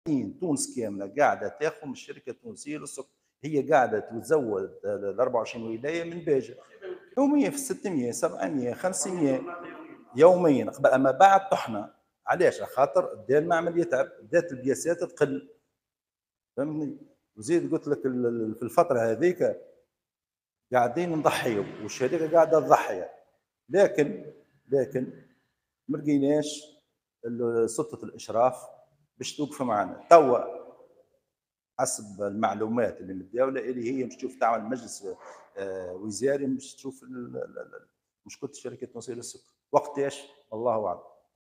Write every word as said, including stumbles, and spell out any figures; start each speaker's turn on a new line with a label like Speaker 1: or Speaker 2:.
Speaker 1: تونس كاملة قاعدة تاخذ من الشركة التونسية للسكر، هي قاعدة تزود ال أربعة وعشرين ولاية من باجة، يوميًا في ستمية، سبعمية، خمسمية يوميًا، قب أما بعد طحنة، علاش؟ على خاطر بدا المعمل يتعب، بدات البياسات تقل، فهمتني؟ وزيد قلت لك ال ال في الفترة هاذيك قاعدين نضحيو والشركة قاعدة تضحي، لكن لكن ما لقيناش ال سلطة الإشراف باش توقف معانا، توا حسب المعلومات اللي متداولة اللي هي باش تشوف تعمل مجلس آآ وزاري باش تشوف ال ال ال مشكلة الشركة التونسية للسكر، وقتاش؟ الله أعلم.